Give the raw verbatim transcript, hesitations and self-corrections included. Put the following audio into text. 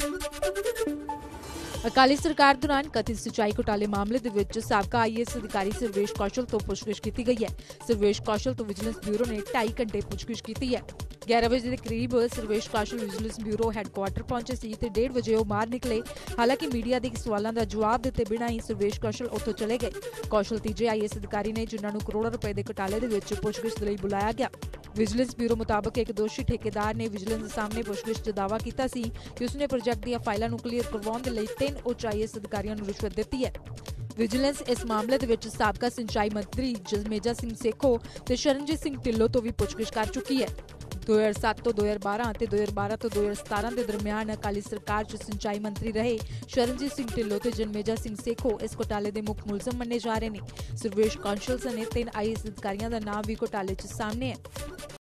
अकाली सरकार दौरान कथित सिंचाई घोटाले मामले दे विच साबका आई ए एस अधिकारी सर्वेश कौशल तो पुछगिछ की गई है। सर्वेश कौशल तो विजिलेंस ब्यूरो ने ढाई घंटे पुछगिछ की है। ग्यारह बजे के करीब Sarvesh Kaushal vigilance bureau headquarter पहुंचे सी ते डेढ़ बजे वो बाहर निकले। हालांकि मीडिया के सवालों का जवाब दिते बिना ही सर्वेश कौशल उत्थों चले गए। कौशल तीजे आई ए एस अधिकारी ने जिन्होंने करोड़ों रुपए के घोटाले दे विच पुछगिछ लई बुलाया गया। विजिलेंस ब्यूरो मुताबिक एक दोषी ठेकेदार ने विजिलेंस के सामने पुछगिछ च दावा किया सी कि उसने प्रोजेक्ट दी फाइलों को क्लीयर करवाउण दे लई तीन उच्च आई ए एस अधिकारियों को रिश्वत दी है। विजिलेंस इस मामले दे विच साबका सिंचाई मंत्री जसमेजा सिंह सेखो ते शरणजीत सिंह ढिल्लों तो भी पुछगिछ कर चुकी है। दो हज़ार सत्त तो दो हज़ार बारह ते दो हज़ार बारह तो दो हज़ार सतारह के दरमियान अकाली सरकार च सिंचाई मंत्री रहे शरणजीत सिंह ढिल्लों ते जसमेजा सिंह सेखो इस घोटाले के मुख मुलजम मन्ने जा रहे हैं। सर्वेश कौशल सने तीन आई ए एस अधिकारियों का नाम भी घोटाले च सामने है।